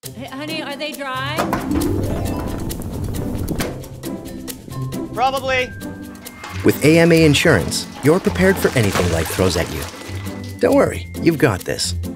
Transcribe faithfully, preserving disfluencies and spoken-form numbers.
Hey, honey, are they dry? Probably. With A M A Insurance, you're prepared for anything life throws at you. Don't worry, you've got this.